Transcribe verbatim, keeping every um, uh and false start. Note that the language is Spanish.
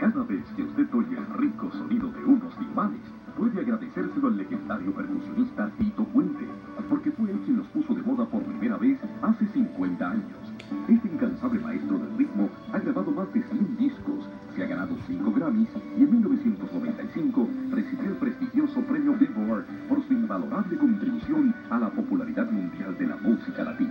Cada vez que usted oye el rico sonido de unos timbales, puede agradecérselo al legendario percusionista Tito Puente, porque fue él quien los puso de moda por primera vez hace cincuenta años. Este incansable maestro del ritmo ha grabado más de cien discos, se ha ganado cinco Grammys y en mil novecientos noventa y cinco recibió el prestigioso premio Billboard por su invalorable contribución a la popularidad mundial de la música latina.